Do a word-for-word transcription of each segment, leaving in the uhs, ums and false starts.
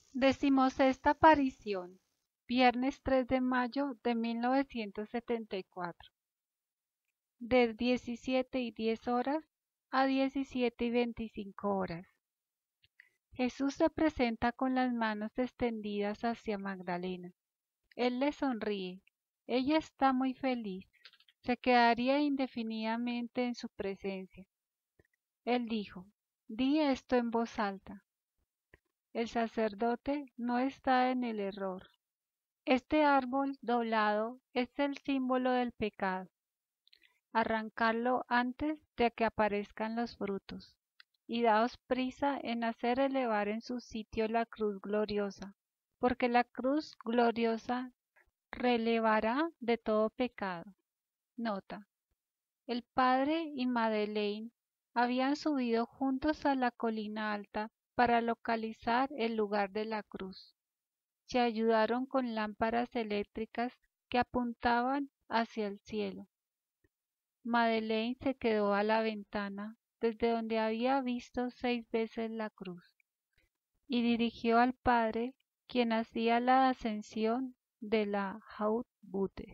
Decimosexta aparición, viernes tres de mayo de mil novecientos setenta y cuatro, de diecisiete y diez horas a diecisiete y veinticinco horas. Jesús se presenta con las manos extendidas hacia Magdalena. Él le sonríe. Ella está muy feliz. Se quedaría indefinidamente en su presencia. Él dijo, di esto en voz alta. El sacerdote no está en el error. Este árbol doblado es el símbolo del pecado. Arrancarlo antes de que aparezcan los frutos, y daos prisa en hacer elevar en su sitio la cruz gloriosa, porque la cruz gloriosa relevará de todo pecado. Nota: el padre y Madeleine habían subido juntos a la colina alta para localizar el lugar de la cruz. Se ayudaron con lámparas eléctricas que apuntaban hacia el cielo. Madeleine se quedó a la ventana, desde donde había visto seis veces la cruz, y dirigió al padre, quien hacía la ascensión de la Haute Butte.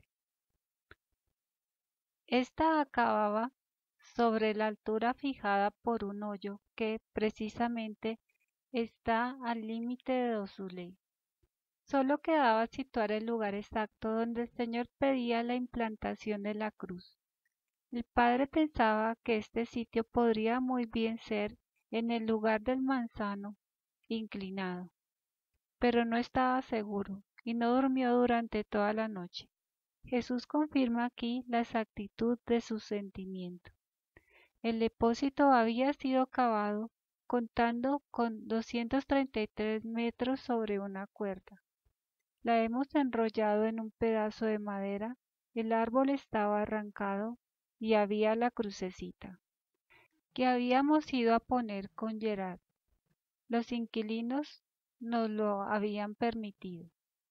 Esta acababa sobre la altura fijada por un hoyo que, precisamente, está al límite de Dossulet. Solo quedaba situar el lugar exacto donde el Señor pedía la implantación de la cruz. El padre pensaba que este sitio podría muy bien ser en el lugar del manzano inclinado, pero no estaba seguro y no durmió durante toda la noche. Jesús confirma aquí la exactitud de su sentimiento. El depósito había sido cavado contando con doscientos treinta y tres metros sobre una cuerda. La hemos enrollado en un pedazo de madera, el árbol estaba arrancado y había la crucecita, que habíamos ido a poner con Gerard. Los inquilinos nos lo habían permitido.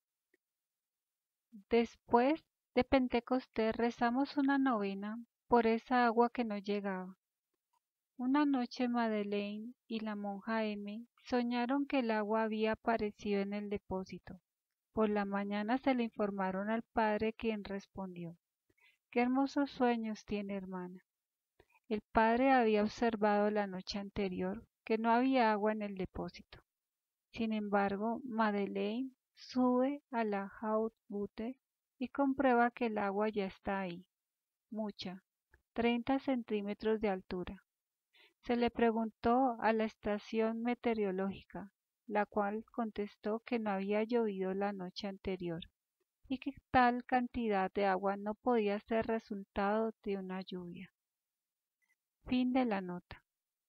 Después de Pentecostés rezamos una novena por esa agua que no llegaba. Una noche Madeleine y la monja M soñaron que el agua había aparecido en el depósito. Por la mañana se le informaron al padre, quien respondió: «Qué hermosos sueños tiene, hermana». El padre había observado la noche anterior que no había agua en el depósito. Sin embargo, Madeleine sube a la Haute Butte y comprueba que el agua ya está ahí, mucha, treinta centímetros de altura. Se le preguntó a la estación meteorológica, la cual contestó que no había llovido la noche anterior y que tal cantidad de agua no podía ser resultado de una lluvia. Fin de la nota.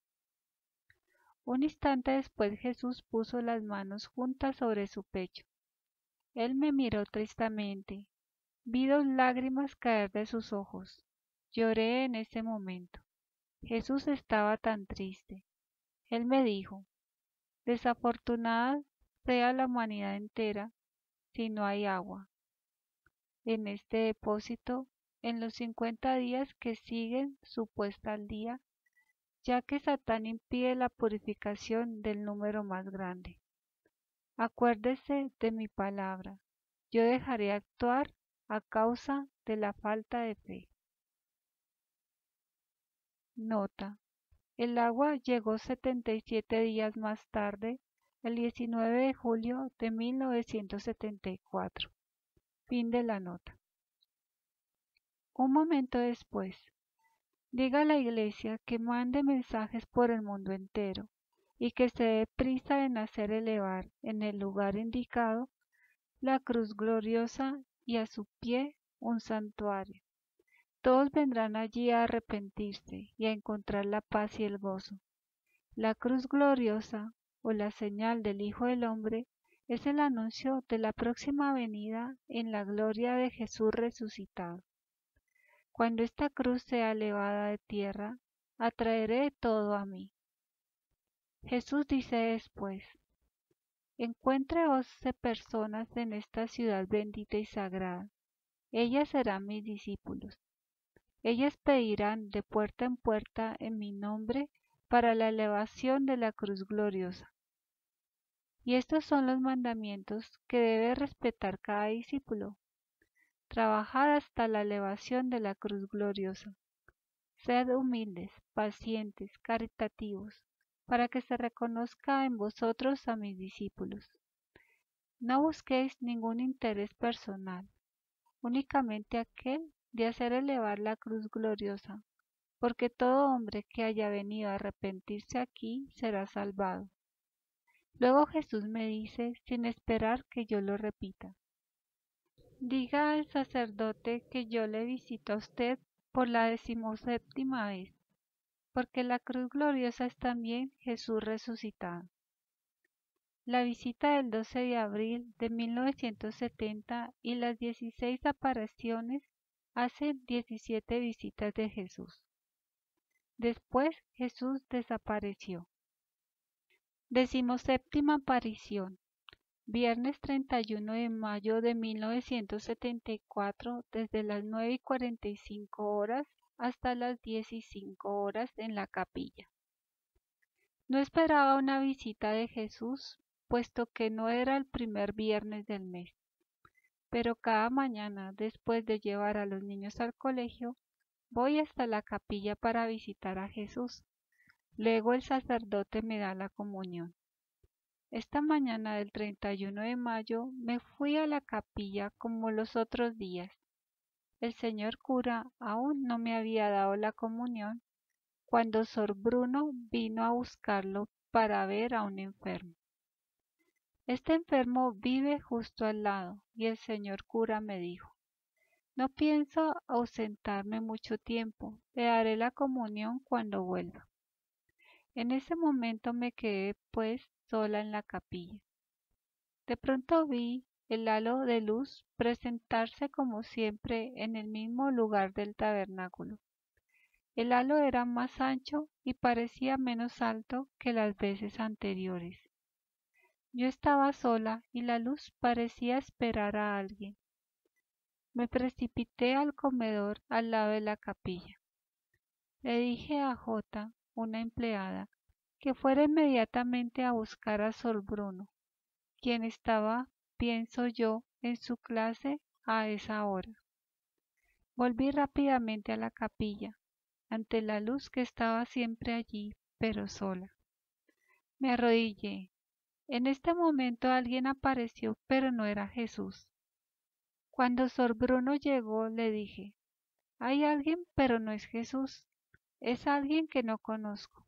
Un instante después Jesús puso las manos juntas sobre su pecho. Él me miró tristemente. Vi dos lágrimas caer de sus ojos. Lloré en ese momento. Jesús estaba tan triste. Él me dijo: «Desafortunada sea la humanidad entera si no hay agua en este depósito en los cincuenta días que siguen su puesta al día, ya que Satán impide la purificación del número más grande. Acuérdese de mi palabra. Yo dejaré actuar a causa de la falta de fe». Nota: el agua llegó setenta y siete días más tarde, el diecinueve de julio de mil novecientos setenta y cuatro. Fin de la nota. Un momento después, diga a la Iglesia que mande mensajes por el mundo entero y que se dé prisa en hacer elevar en el lugar indicado la cruz gloriosa y a su pie un santuario. Todos vendrán allí a arrepentirse y a encontrar la paz y el gozo. La cruz gloriosa, o la señal del Hijo del Hombre, es el anuncio de la próxima venida en la gloria de Jesús resucitado. Cuando esta cruz sea elevada de tierra, atraeré todo a mí. Jesús dice después: «Encuentre once personas en esta ciudad bendita y sagrada. Ellas serán mis discípulos. Ellas pedirán de puerta en puerta en mi nombre para la elevación de la cruz gloriosa. Y estos son los mandamientos que debe respetar cada discípulo. Trabajad hasta la elevación de la cruz gloriosa. Sed humildes, pacientes, caritativos, para que se reconozca en vosotros a mis discípulos. No busquéis ningún interés personal, únicamente aquel de hacer elevar la cruz gloriosa, porque todo hombre que haya venido a arrepentirse aquí será salvado. Luego Jesús me dice, sin esperar que yo lo repita: diga al sacerdote que yo le visito a usted por la decimoséptima vez, porque la cruz gloriosa es también Jesús resucitado. La visita del doce de abril de mil novecientos setenta y las dieciséis apariciones hacen diecisiete visitas de Jesús. Después Jesús desapareció. Decimoséptima aparición. Viernes treinta y uno de mayo de mil novecientos setenta y cuatro, desde las nueve y cuarenta y cinco horas hasta las diez y cinco horas en la capilla. No esperaba una visita de Jesús, puesto que no era el primer viernes del mes. Pero cada mañana, después de llevar a los niños al colegio, voy hasta la capilla para visitar a Jesús. Luego el sacerdote me da la comunión. Esta mañana del treinta y uno de mayo me fui a la capilla como los otros días. El señor cura aún no me había dado la comunión cuando Sor Bruno vino a buscarlo para ver a un enfermo. Este enfermo vive justo al lado y el señor cura me dijo: no pienso ausentarme mucho tiempo, le daré la comunión cuando vuelva. En ese momento me quedé pues sola en la capilla. De pronto vi el halo de luz presentarse como siempre en el mismo lugar del tabernáculo. El halo era más ancho y parecía menos alto que las veces anteriores. Yo estaba sola y la luz parecía esperar a alguien. Me precipité al comedor al lado de la capilla. Le dije a Jota, una empleada, que fuera inmediatamente a buscar a Sor Bruno, quien estaba, pienso yo, en su clase a esa hora. Volví rápidamente a la capilla, ante la luz que estaba siempre allí, pero sola. Me arrodillé. En este momento alguien apareció, pero no era Jesús. Cuando Sor Bruno llegó, le dije: hay alguien, pero no es Jesús, es alguien que no conozco.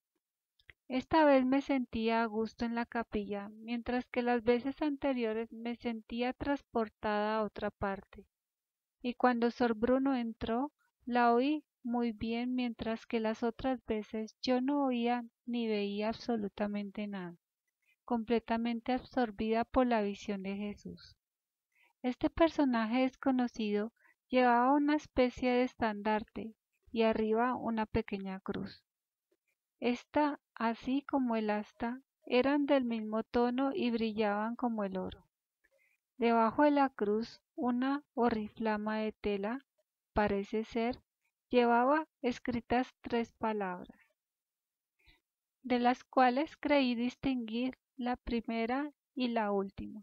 Esta vez me sentía a gusto en la capilla, mientras que las veces anteriores me sentía transportada a otra parte. Y cuando Sor Bruno entró, la oí muy bien, mientras que las otras veces yo no oía ni veía absolutamente nada, completamente absorbida por la visión de Jesús. Este personaje desconocido llevaba una especie de estandarte y arriba una pequeña cruz. Esta, así como el asta, eran del mismo tono y brillaban como el oro. Debajo de la cruz, una oriflama de tela, parece ser, llevaba escritas tres palabras, de las cuales creí distinguir la primera y la última: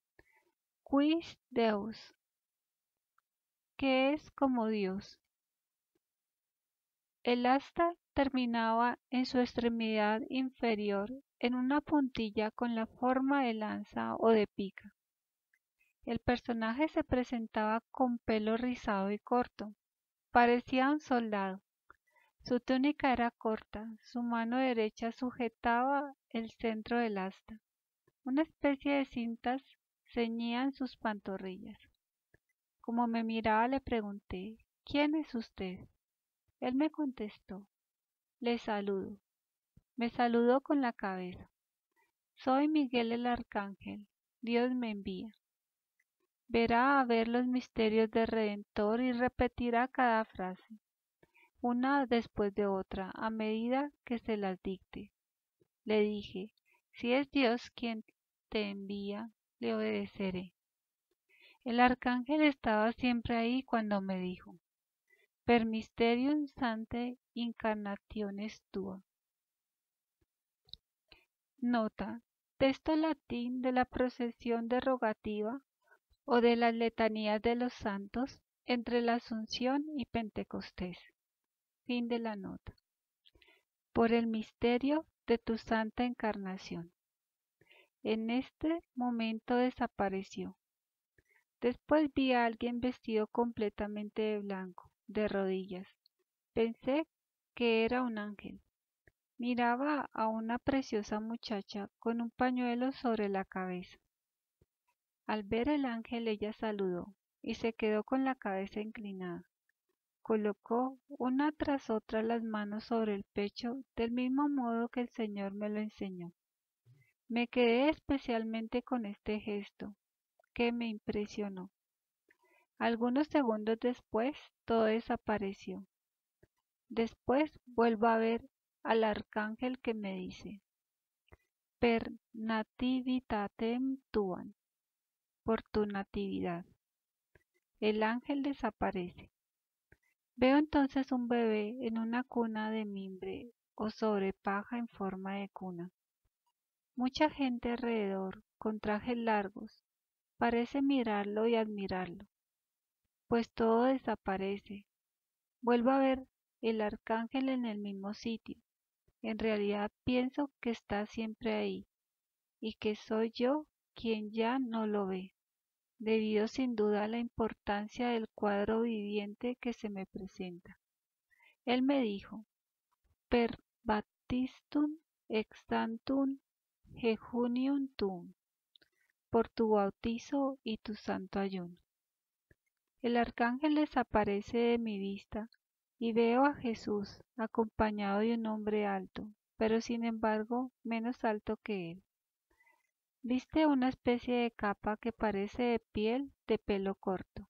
Quis Deus, que es como Dios. El asta terminaba en su extremidad inferior en una puntilla con la forma de lanza o de pica. El personaje se presentaba con pelo rizado y corto. Parecía un soldado. Su túnica era corta, su mano derecha sujetaba el centro del asta. Una especie de cintas ceñían sus pantorrillas. Como me miraba, le pregunté: ¿quién es usted? Él me contestó: le saludo. Me saludó con la cabeza. Soy Miguel el Arcángel. Dios me envía. Verá a ver los misterios del Redentor y repetirá cada frase, una después de otra, a medida que se las dicte. Le dije: si es Dios quien te envía, le obedeceré. El arcángel estaba siempre ahí cuando me dijo: per mysterium sanctae incarnationis tua. Nota: Texto latín de la procesión de rogativa o de las letanías de los santos entre la Asunción y Pentecostés. Fin de la nota. Por el misterio de tu santa encarnación. En este momento desapareció. Después vi a alguien vestido completamente de blanco, de rodillas. Pensé que era un ángel. Miraba a una preciosa muchacha con un pañuelo sobre la cabeza. Al ver el ángel ella saludó y se quedó con la cabeza inclinada. Colocó una tras otra las manos sobre el pecho del mismo modo que el Señor me lo enseñó. Me quedé especialmente con este gesto, que me impresionó. Algunos segundos después todo desapareció. Después vuelvo a ver al arcángel que me dice: Per nativitatem tuam, por tu natividad. El ángel desaparece. Veo entonces un bebé en una cuna de mimbre o sobre paja en forma de cuna. Mucha gente alrededor, con trajes largos, parece mirarlo y admirarlo, pues todo desaparece. Vuelvo a ver el arcángel en el mismo sitio. En realidad pienso que está siempre ahí, y que soy yo quien ya no lo ve, debido sin duda a la importancia del cuadro viviente que se me presenta. Él me dijo: Per baptistum extantum jejunium tuum, por tu bautizo y tu santo ayuno. El arcángel desaparece de mi vista y veo a Jesús acompañado de un hombre alto, pero sin embargo menos alto que él. Viste una especie de capa que parece de piel de pelo corto.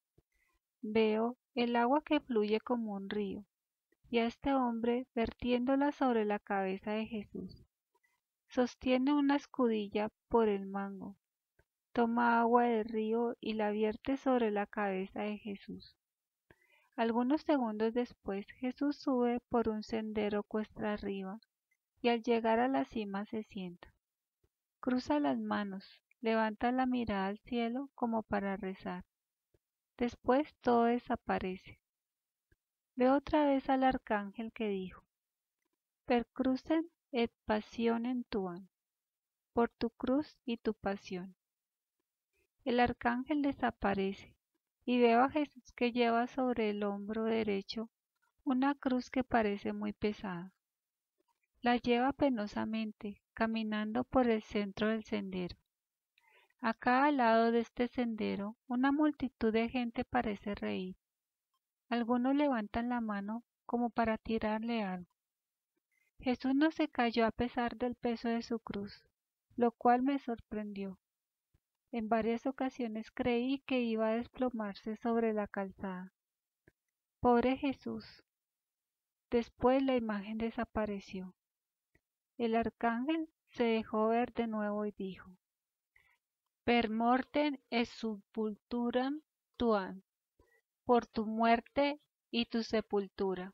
Veo el agua que fluye como un río, y a este hombre vertiéndola sobre la cabeza de Jesús. Sostiene una escudilla por el mango, toma agua del río y la vierte sobre la cabeza de Jesús. Algunos segundos después Jesús sube por un sendero cuesta arriba, y al llegar a la cima se sienta. Cruza las manos, levanta la mirada al cielo como para rezar. Después todo desaparece. Veo otra vez al arcángel que dijo: Per crucem et passionem tuam, por tu cruz y tu pasión. El arcángel desaparece y veo a Jesús que lleva sobre el hombro derecho una cruz que parece muy pesada. La lleva penosamente, caminando por el centro del sendero. A cada lado de este sendero una multitud de gente parece reír. Algunos levantan la mano como para tirarle algo. Jesús no se cayó a pesar del peso de su cruz, lo cual me sorprendió. En varias ocasiones creí que iba a desplomarse sobre la calzada. Pobre Jesús. Después la imagen desapareció. El arcángel se dejó ver de nuevo y dijo: Per mortem et sepulturam tuam, por tu muerte y tu sepultura.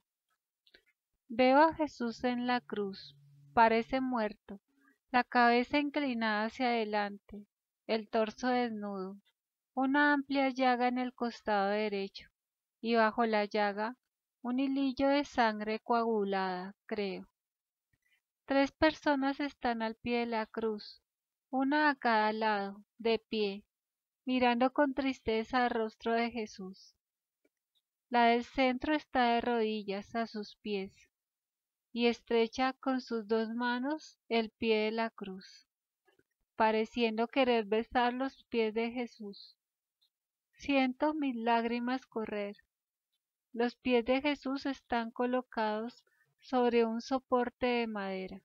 Veo a Jesús en la cruz, parece muerto, la cabeza inclinada hacia adelante, el torso desnudo, una amplia llaga en el costado derecho, y bajo la llaga un hilillo de sangre coagulada, creo. Tres personas están al pie de la cruz, una a cada lado, de pie, mirando con tristeza al rostro de Jesús. La del centro está de rodillas a sus pies y estrecha con sus dos manos el pie de la cruz, pareciendo querer besar los pies de Jesús. Siento mis lágrimas correr. Los pies de Jesús están colocados sobre un soporte de madera.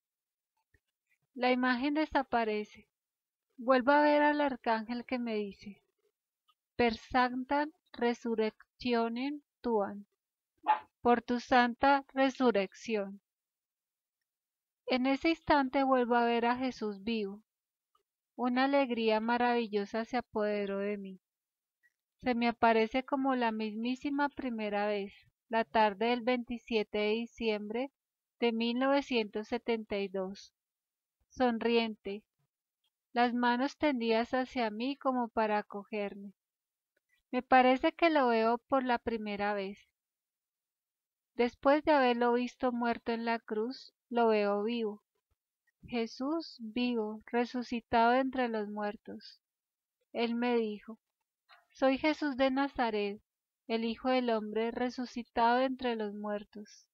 La imagen desaparece. Vuelvo a ver al arcángel que me dice: Per sanctam resurrectionem tuam, por tu santa resurrección. En ese instante vuelvo a ver a Jesús vivo. Una alegría maravillosa se apoderó de mí. Se me aparece como la mismísima primera vez, la tarde del veintisiete de diciembre de mil novecientos setenta y dos. sonriente, las manos tendidas hacia mí como para acogerme. Me parece que lo veo por la primera vez. Después de haberlo visto muerto en la cruz, lo veo vivo. Jesús vivo, resucitado entre los muertos. Él me dijo, soy Jesús de Nazaret, el Hijo del Hombre resucitado entre los muertos.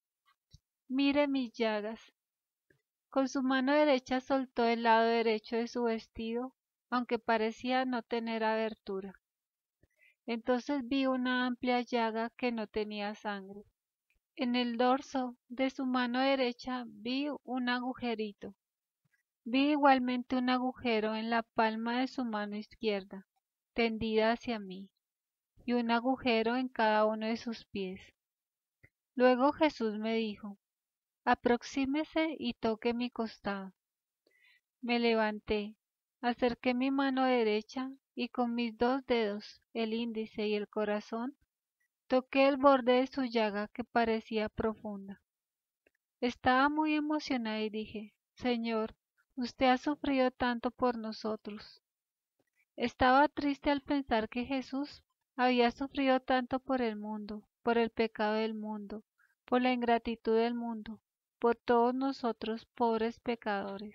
Mire mis llagas. Con su mano derecha soltó el lado derecho de su vestido, aunque parecía no tener abertura. Entonces vi una amplia llaga que no tenía sangre. En el dorso de su mano derecha vi un agujerito. Vi igualmente un agujero en la palma de su mano izquierda, tendida hacia mí, y un agujero en cada uno de sus pies. Luego Jesús me dijo, aproxímese y toque mi costado. Me levanté, acerqué mi mano derecha y con mis dos dedos, el índice y el corazón, toqué el borde de su llaga que parecía profunda. Estaba muy emocionada y dije, Señor, usted ha sufrido tanto por nosotros. Estaba triste al pensar que Jesús había sufrido tanto por el mundo, por el pecado del mundo, por la ingratitud del mundo, por todos nosotros pobres pecadores.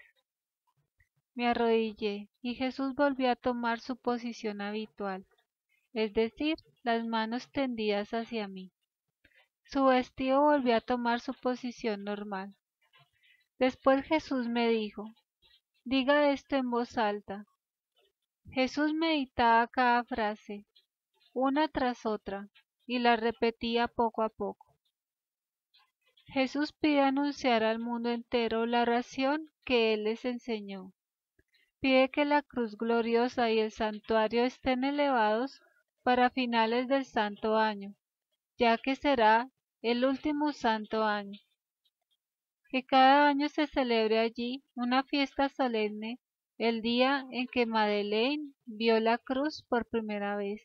Me arrodillé y Jesús volvió a tomar su posición habitual, es decir, las manos tendidas hacia mí. Su vestido volvió a tomar su posición normal. Después Jesús me dijo, diga esto en voz alta. Jesús meditaba cada frase, una tras otra, y la repetía poco a poco. Jesús pide anunciar al mundo entero la oración que Él les enseñó. Pide que la cruz gloriosa y el santuario estén elevados para finales del santo año, ya que será el último santo año. Que cada año se celebre allí una fiesta solemne el día en que Madeleine vio la cruz por primera vez.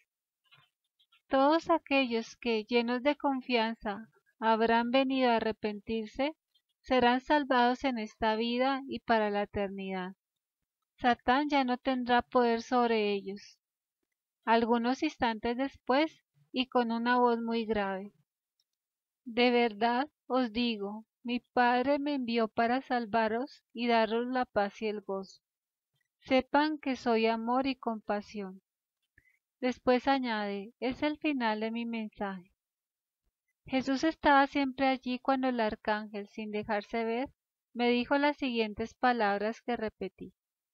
Todos aquellos que, llenos de confianza, habrán venido a arrepentirse, serán salvados en esta vida y para la eternidad. Satán ya no tendrá poder sobre ellos. Algunos instantes después, y con una voz muy grave, de verdad os digo, mi Padre me envió para salvaros y daros la paz y el gozo. Sepan que soy amor y compasión. Después añade, es el final de mi mensaje. Jesús estaba siempre allí cuando el arcángel, sin dejarse ver, me dijo las siguientes palabras que repetí.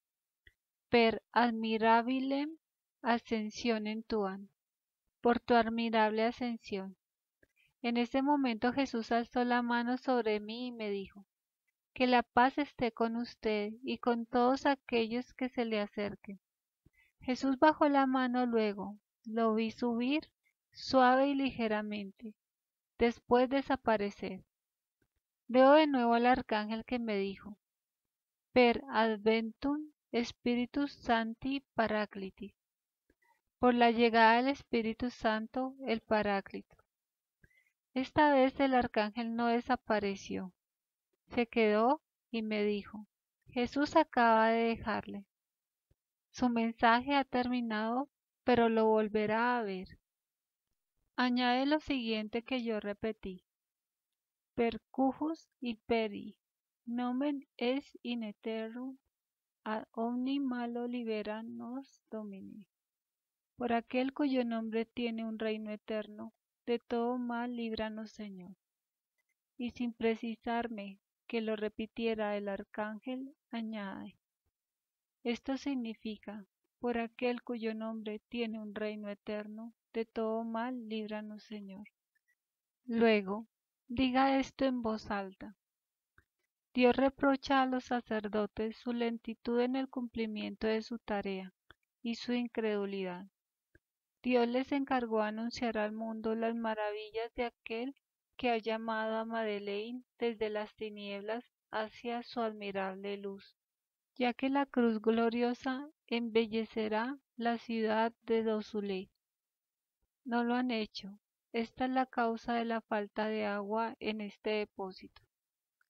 Per admirabilem ascensionem tuam, por tu admirable ascensión. En ese momento Jesús alzó la mano sobre mí y me dijo, que la paz esté con usted y con todos aquellos que se le acerquen. Jesús bajó la mano luego, lo vi subir suave y ligeramente, después desaparecer. Veo de nuevo al arcángel que me dijo, per adventum Spiritus Sancti Paracliti, por la llegada del Espíritu Santo, el Paráclito. Esta vez el arcángel no desapareció, se quedó y me dijo, Jesús acaba de dejarle. Su mensaje ha terminado, pero lo volverá a ver. Añade lo siguiente que yo repetí. Per cujus y peri, nomen es in aeterno, ad omni malo libera nos Domine. Por aquel cuyo nombre tiene un reino eterno, de todo mal líbranos Señor. Y sin precisarme que lo repitiera el arcángel, añade, esto significa, por aquel cuyo nombre tiene un reino eterno, de todo mal líbranos Señor. Luego, diga esto en voz alta. Dios reprocha a los sacerdotes su lentitud en el cumplimiento de su tarea y su incredulidad. Dios les encargó anunciar al mundo las maravillas de aquel que ha llamado a Madeleine desde las tinieblas hacia su admirable luz, ya que la cruz gloriosa embellecerá la ciudad de Dossulé. No lo han hecho. Esta es la causa de la falta de agua en este depósito.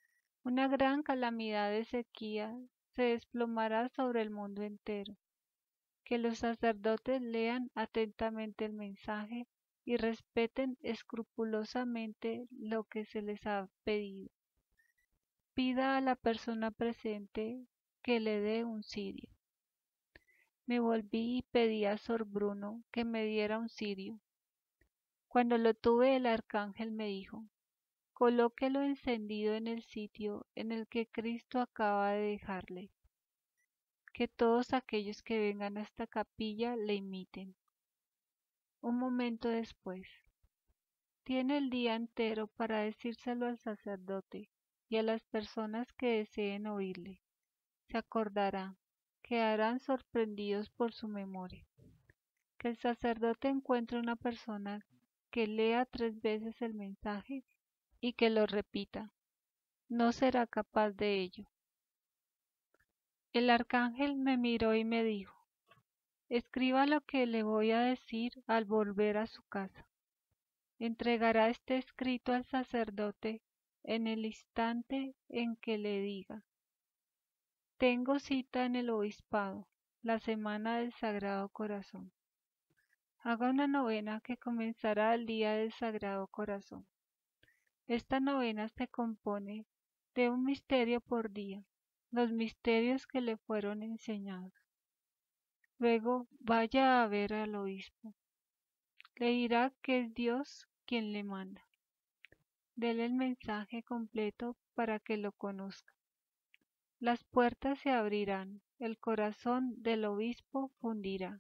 Una gran calamidad de sequía se desplomará sobre el mundo entero. Que los sacerdotes lean atentamente el mensaje y respeten escrupulosamente lo que se les ha pedido. Pida a la persona presente que le dé un cirio. Me volví y pedí a Sor Bruno que me diera un cirio. Cuando lo tuve, el arcángel me dijo: colóquelo encendido en el sitio en el que Cristo acaba de dejarle. Que todos aquellos que vengan a esta capilla le imiten. Un momento después, tiene el día entero para decírselo al sacerdote y a las personas que deseen oírle. Se acordará, quedarán sorprendidos por su memoria. Que el sacerdote encuentre una persona que lea tres veces el mensaje y que lo repita. No será capaz de ello. El arcángel me miró y me dijo: escriba lo que le voy a decir al volver a su casa. Entregará este escrito al sacerdote en el instante en que le diga: tengo cita en el obispado, la semana del Sagrado Corazón. Haga una novena que comenzará el día del Sagrado Corazón. Esta novena se compone de un misterio por día, los misterios que le fueron enseñados. Luego vaya a ver al obispo. Le dirá que es Dios quien le manda. Dele el mensaje completo para que lo conozca. Las puertas se abrirán, el corazón del obispo fundirá.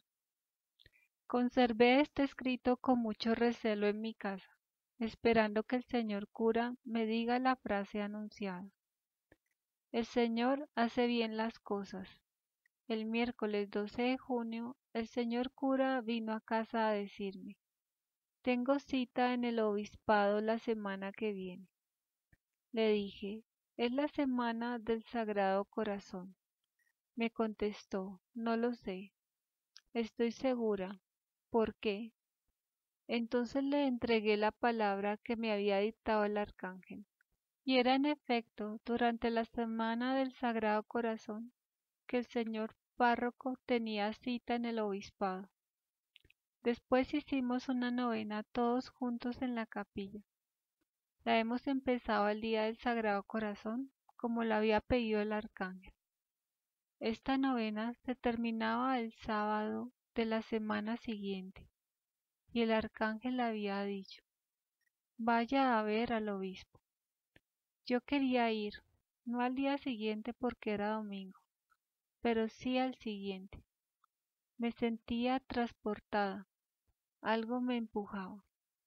Conservé este escrito con mucho recelo en mi casa, esperando que el señor cura me diga la frase anunciada. El Señor hace bien las cosas. El miércoles doce de junio, el señor cura vino a casa a decirme: tengo cita en el obispado la semana que viene. Le dije: es la semana del Sagrado Corazón. Me contestó: no lo sé. Estoy segura. ¿Por qué? Entonces le entregué la palabra que me había dictado el arcángel. Y era en efecto durante la semana del Sagrado Corazón que el señor párroco tenía cita en el obispado. Después hicimos una novena todos juntos en la capilla. La hemos empezado el día del Sagrado Corazón, como lo había pedido el arcángel. Esta novena se terminaba el sábado de la semana siguiente, y el arcángel había dicho: vaya a ver al obispo. Yo quería ir, no al día siguiente porque era domingo, pero sí al siguiente. Me sentía transportada, algo me empujaba.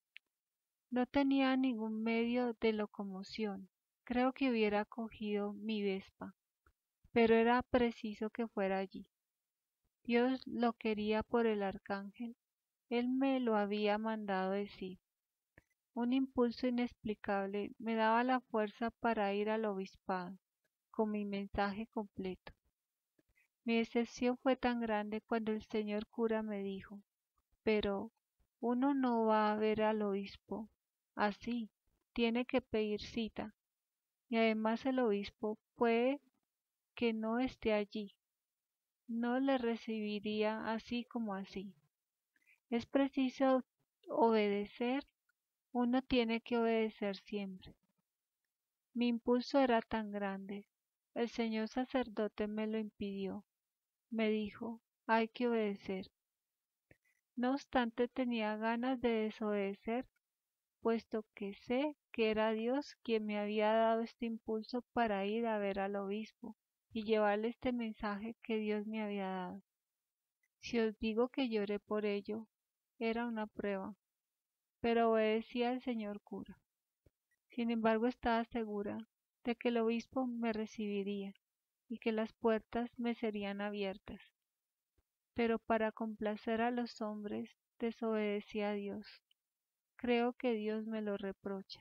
No tenía ningún medio de locomoción, creo que hubiera cogido mi Vespa, pero era preciso que fuera allí. Dios lo quería por el arcángel, él me lo había mandado decir. Un impulso inexplicable me daba la fuerza para ir al obispado, con mi mensaje completo. Mi decepción fue tan grande cuando el señor cura me dijo: pero uno no va a ver al obispo así, tiene que pedir cita, y además el obispo puede que no esté allí, no le recibiría así como así. Es preciso obedecer, uno tiene que obedecer siempre. Mi impulso era tan grande, el señor sacerdote me lo impidió, me dijo: hay que obedecer. No obstante, tenía ganas de desobedecer, puesto que sé que era Dios quien me había dado este impulso para ir a ver al obispo y llevarle este mensaje que Dios me había dado. Si os digo que lloré por ello, era una prueba, pero obedecí al señor cura. Sin embargo, estaba segura de que el obispo me recibiría y que las puertas me serían abiertas. Pero para complacer a los hombres desobedecí a Dios. Creo que Dios me lo reprocha.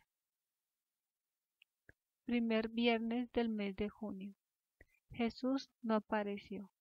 Primer viernes del mes de junio. Jesús no apareció.